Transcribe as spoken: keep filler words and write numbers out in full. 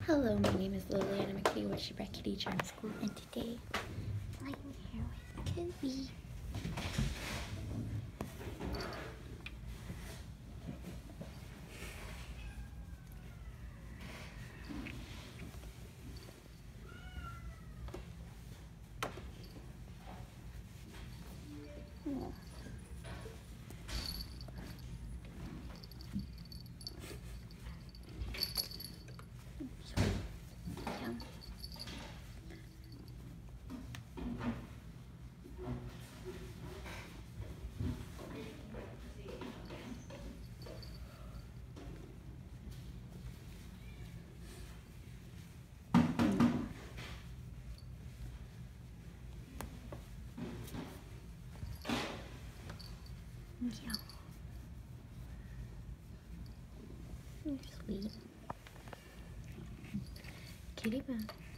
Hello, my name is Liliana McKay with Shipwreck Kitty Charm School, and today I'm here with Kobe. Oh. Sweet. Yeah. Yeah. You're sweet. Kitty Bun.